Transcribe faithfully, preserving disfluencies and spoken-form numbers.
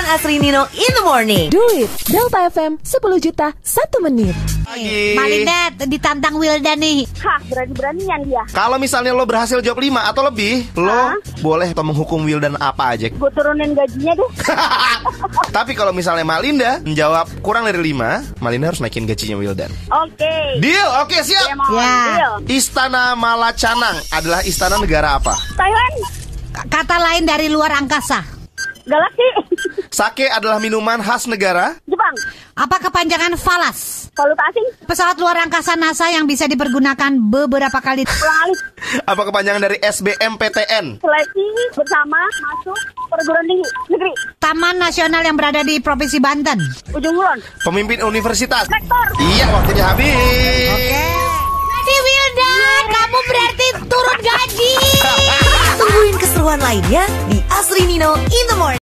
Asri Nino in the morning. Duit Delta F M sepuluh juta satu menit. Lagi. Malinda ditantang Wildan nih. Hah, berani-beranian dia. Kalau misalnya lo berhasil jawab lima atau lebih, lo Hah? boleh menghukum Wildan apa aja. Gue turunin gajinya deh. Tapi kalau misalnya Malinda menjawab kurang dari lima, Malinda harus naikin gajinya Wildan. Oke. Deal? Oke, siap. Dia mau Ya. deal. Istana Malacanang adalah istana negara apa? Thailand. Kata lain dari luar angkasa. Galaksi. Sake adalah minuman khas negara. Jepang. Apa kepanjangan falas? Valuta asing. Pesawat luar angkasa NASA yang bisa dipergunakan beberapa kali. Ulang alik. Apa kepanjangan dari S B M P T N? Seleksi bersama masuk perguruan tinggi negeri. Taman nasional yang berada di Provinsi Banten. Ujung Kulon. Pemimpin universitas. Rektor. Iya, waktunya habis. Oke. Jadi Wildan, kamu berarti turun gaji. Tungguin keseruan lainnya di Asri Nino in the morning.